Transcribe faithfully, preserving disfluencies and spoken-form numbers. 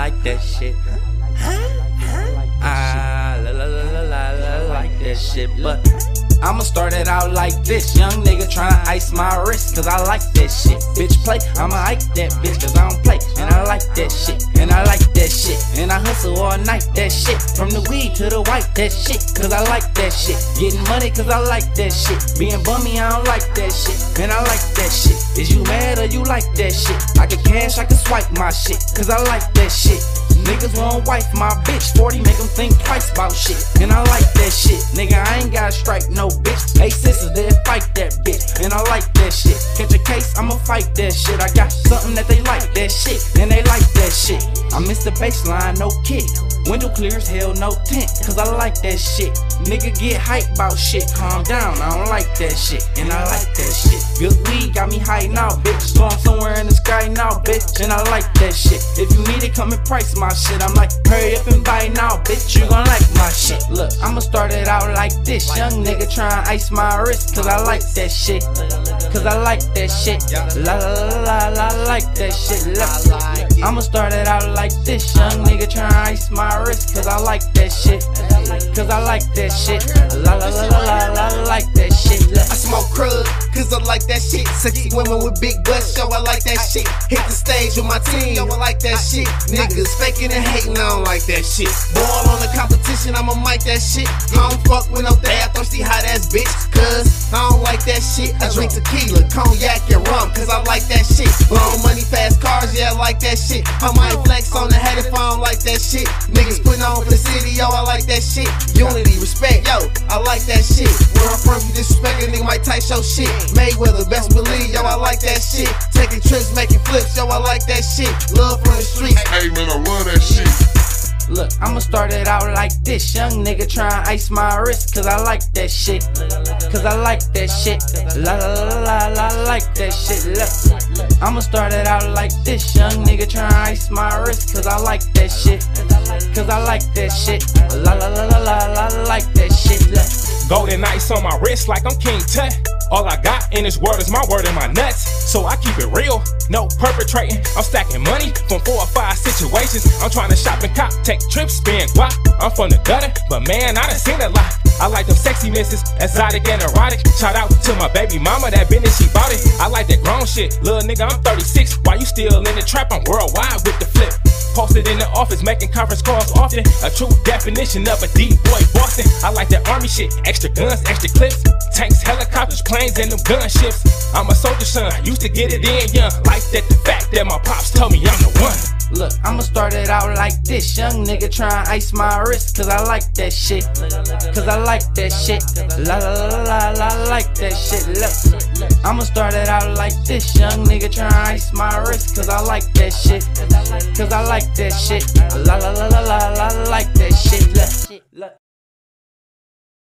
like that shit. I la la la la la la like that shit, but I'ma start it out like this. Young nigga tryna ice my wrist, cause I like that shit. Bitch play, I'ma ice that bitch, cause I don't play. And I like that shit, and I like that shit. And I hustle all night, that shit. From the weed to the white, that shit, cause I like that shit. Getting money, cause I like that shit. Being bummy, I don't like that shit. And I like that shit. Is you mad or you like that shit? I can cash, I can swipe my shit, cause I like that shit. Niggas won't wife my bitch, forty make them think twice about shit. And I like that shit, nigga, I ain't gotta strike no bitch. Hey sisters, they fight that bitch, and I like that shit. Catch a case, I'ma fight that shit. I got something that they like, that shit, and they like that shit. I miss the baseline, no kick. Window clears, hell no tint, cause I like that shit. Nigga get hype about shit, calm down, I don't like that shit, and I like that shit. Good weed got me high now, bitch, so I'm somewhere in the sky now, bitch, and I like that shit. If you need it, come and price my shit. I'm like, hurry up and buy now, bitch, you gon' like my shit. Look, I'ma start it out like this. Young nigga tryna ice my wrist, cause I like that shit. Cause I like that shit. La la la la la, like that shit. Look, I'ma start it out like this. Young nigga tryna ice my wrist, cause I like that shit. Cause I like that shit. La la la la la la, like that shit. Look. I smoke crud, cause I like that shit. Sexy women with big butts, yo, I like that shit. Hit the stage with my team, yo, I like that shit. Niggas faking and hating, I don't like that shit. Ball on the competition, I'ma mic that shit. I don't fuck with no dad, thirsty hot ass bitch. Cause I don't like that shit. I drink tequila, cognac, and rum, cause I like that shit. Long money, fast cars, yeah, I like that shit. I might flex on the head if I don't like that shit. Niggas putting on for the city, yo, I like that shit. Unity, respect, yo, I like that shit. Where I'm from, you disrespect a nigga might tight show shit. Mayweather, best believe, yo, I like that shit. Taking trips, making flips, yo, I like that shit. Love from the streets. Hey man, I love that shit. Look, I'ma start it out like this. Young nigga tryna ice my wrist, cause I like that shit. Cause I like that shit. La la la la la, like that shit. Look, I'ma start it out like this. Young nigga tryna ice my wrist, cause I like that shit. Cause I like that shit. La la la la la la, like that shit. Look. Golden ice on my wrist like I'm King Tut. All I got in this world is my word and my nuts. So I keep it real, no perpetrating. I'm stacking money from four or five situations. I'm trying to shop and cop, take trips, spend guap. I'm from the gutter, but man, I done seen a lot. I like them sexy misses, exotic and erotic. Shout out to my baby mama, that business she bought it. I like that grown shit, little nigga, I'm thirty-six. Why you still in the trap? I'm worldwide with the flip. Posted in the office, making conference calls often. A true definition of a D-boy Boston. I like that army shit, extra guns, extra clips. Tanks, helicopters, planes, and them gunships. I'm a soldier son, used to get it in young. Like that the fact that my pops told me I'm the one. Look, I'ma start it out like this. Young nigga tryna ice my wrist, cause I like that shit. Cause I like that shit. La la la la la, like that shit. Look, I'ma start it out like this. Young nigga tryna ice my wrist, cause I like that shit. Cause I like that shit. La la la la la la, like that shit. Look.